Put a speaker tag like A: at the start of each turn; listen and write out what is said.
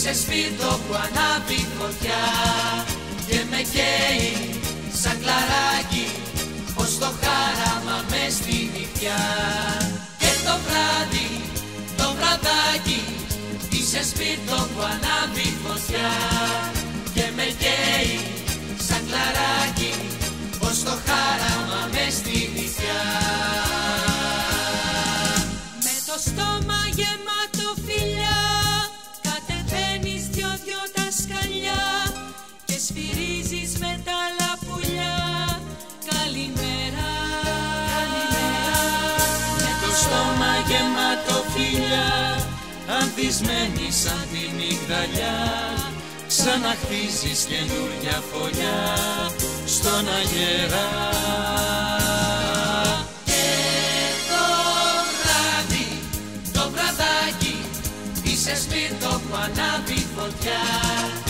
A: Είσαι σπίρτο που ανάβει φωτιά και με καίει σαν κλαράκι, πως το χάραμα μες στη νυχτιά. Και το βράδυ, το βραδάκι, είσαι σπίρτο που ανάβει φωτιά και με καίει σαν κλαράκι, πως το χάραμα μες στη νυχτιά.
B: Με το στόμα γεμάτο φιλιά κατεβαίνεις δυο-δυο τα σκαλιά και σφυρίζεις με τα λαπουλιά καλημέρα, καλημέρα.
A: Με το στόμα γεμάτο φιλιά, ανθισμένη σαν τη μυγδαλιά, ξαναχτίζεις καινούρια φωλιά στον αγέρα. Και το βράδυ, το βραδάκι, είσαι σπίρτο που ανάβει φωτιά